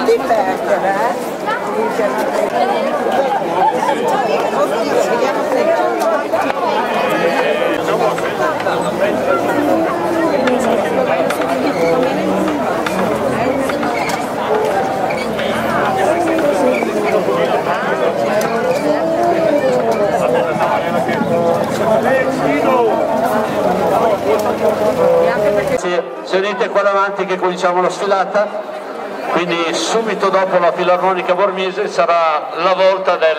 Si unite qua davanti che cominciamo la sfilata, quindi subito dopo la Filarmonica Bormese sarà la volta del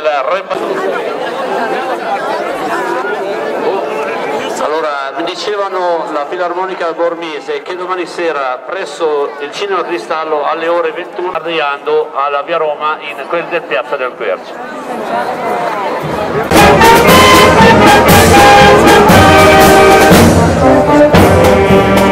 Allora, mi dicevano la Filarmonica Bormese che domani sera presso il Cinema Cristallo alle ore 21 arrivando alla Via Roma in quel del Piazza del Quercio.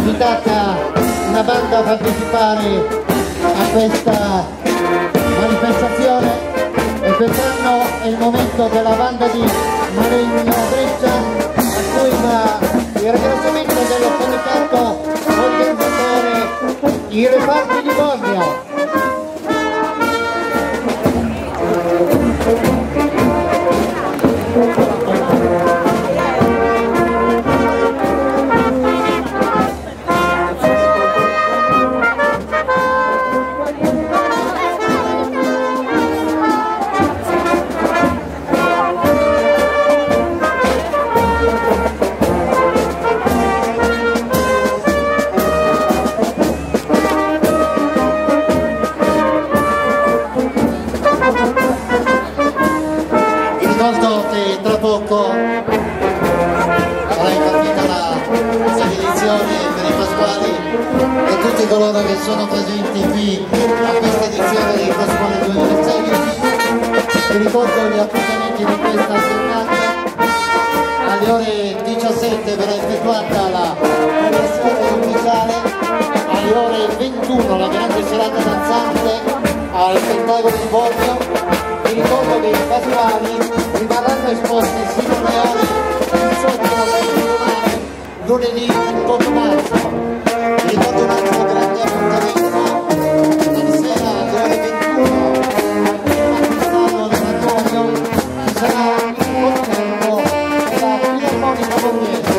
invitata una banda a partecipare a questa manifestazione e quest'anno è il momento della banda di Maregno Breccia, a cui va il ringraziamento del comitato organizzatore I Reparti di Bormio. Ricordo che tra poco sarà partita la spedizione per i Pasquali e tutti coloro che sono presenti qui a questa edizione dei Pasquali 2016. Vi ricordo gli appuntamenti di questa giornata. Alle ore 17 verrà effettuata la premiazione ufficiale, alle ore 21 la grande serata danzante al Pentagono di Bormio. Vi ricordo che i Pasquali rimarranno esposti sino alle ore 18 domani, lunedì 28 marzo. Vi ricordo un altro grande appuntamento, stasera alle ore 21 a Cristallo dell'Antonio ci sarà il concerto della Filarmonica Borghese.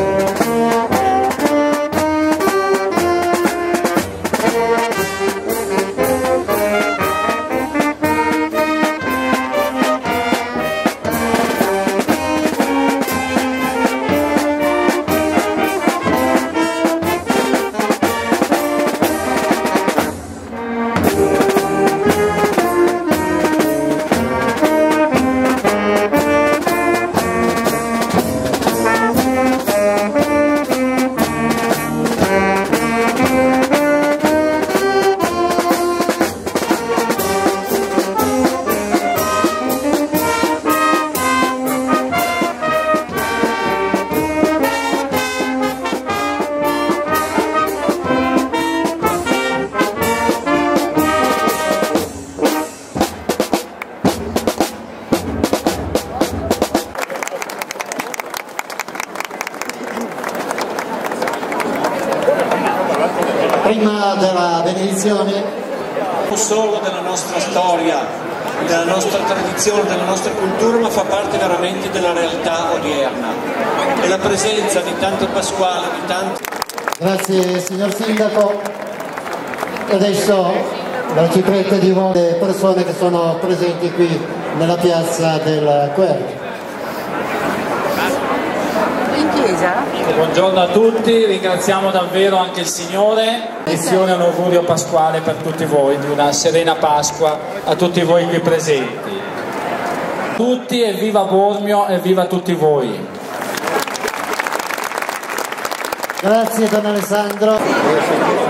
Prima della benedizione, non solo della nostra storia, della nostra tradizione, della nostra cultura, ma fa parte veramente della realtà odierna. E la presenza di tanto Pasquale, di tanti... Grazie signor Sindaco. E adesso la citretta di molte persone che sono presenti qui nella piazza del Quercio. Buongiorno a tutti, ringraziamo davvero anche il Signore. Benedizione e un augurio pasquale per tutti voi, di una serena Pasqua a tutti voi qui presenti. Tutti e viva Bormio e viva tutti voi. Grazie Don Alessandro.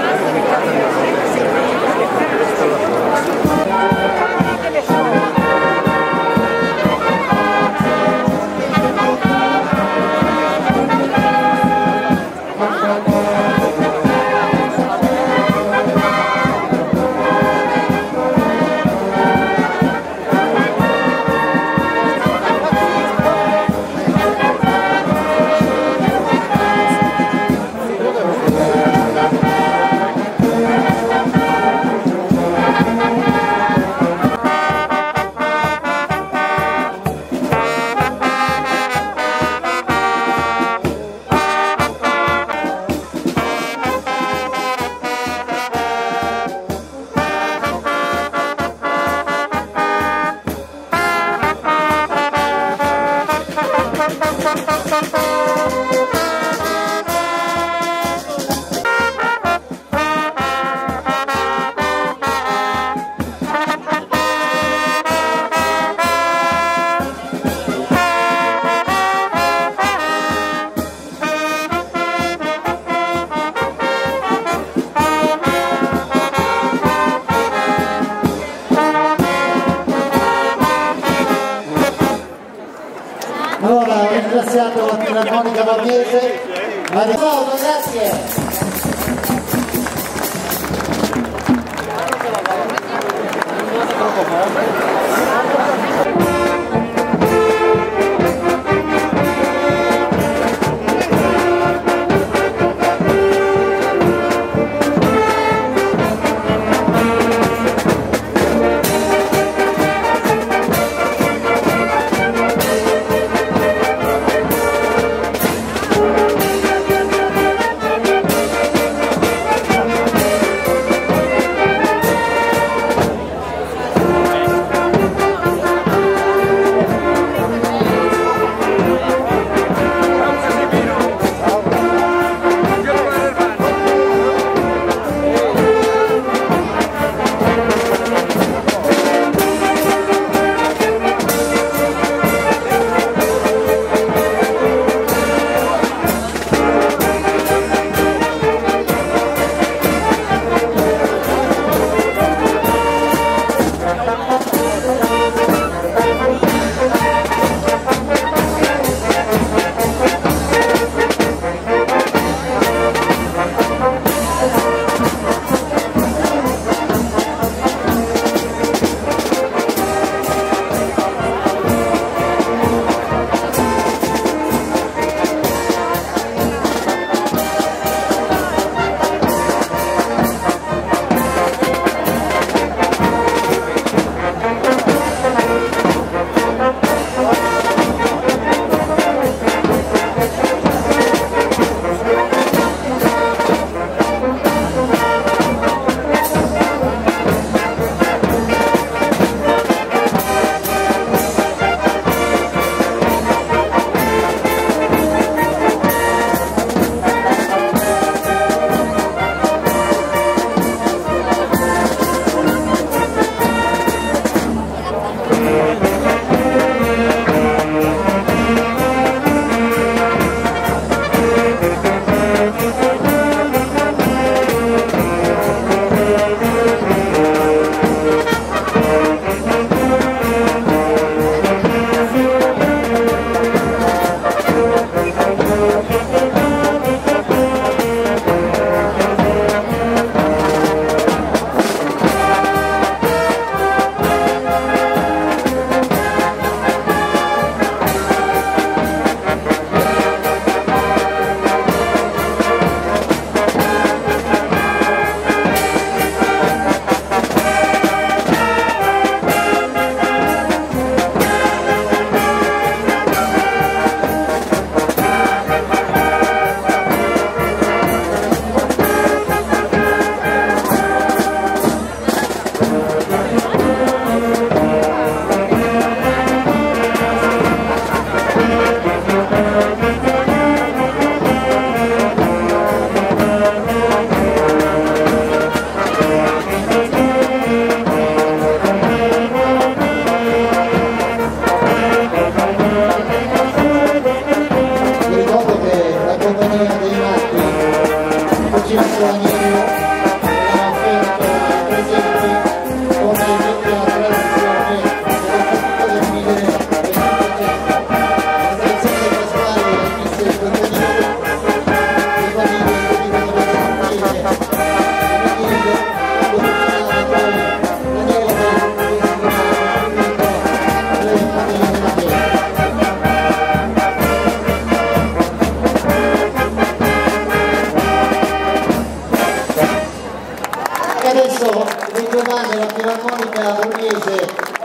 Allora, ho ringraziato la Filarmonica Borghese. Grazie.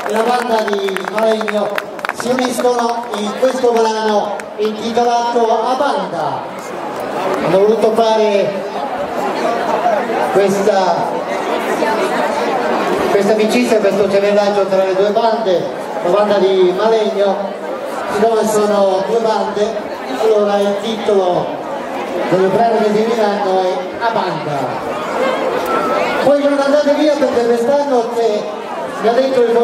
e la banda di Malegno si uniscono in questo brano intitolato A Banda. Hanno voluto fare questa amicizia, questo gemellaggio tra le due bande, la banda di Malegno, siccome sono due bande, allora il titolo del brano che esibiranno è A Banda. Poi non andate via perché quest'anno che mi ha detto il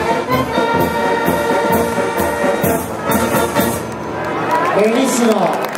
benissimo.